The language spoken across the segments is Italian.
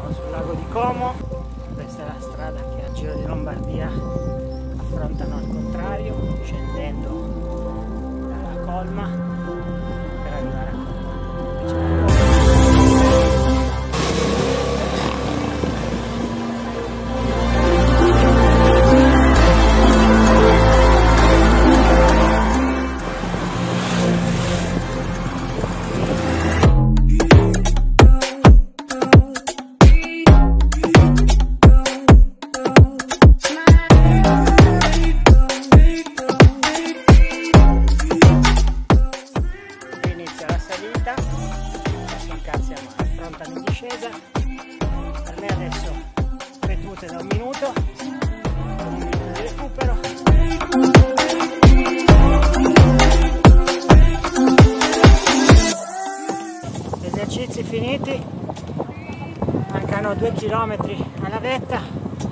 Siamo sul lago di Como, questa è la strada che a Giro di Lombardia affrontano al contrario, scendendo dalla colma per arrivare a Como. Siamo affrontando in discesa, per me adesso vedute da un minuto di recupero. Esercizi finiti, mancano 2 km alla vetta,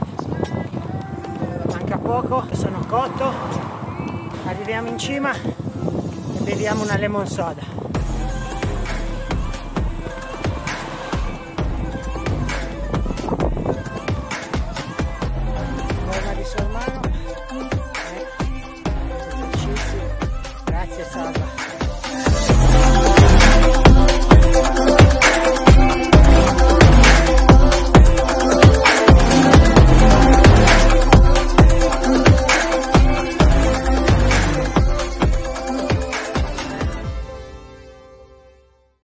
manca poco, sono cotto, arriviamo in cima e beviamo una lemon soda. Di Sormano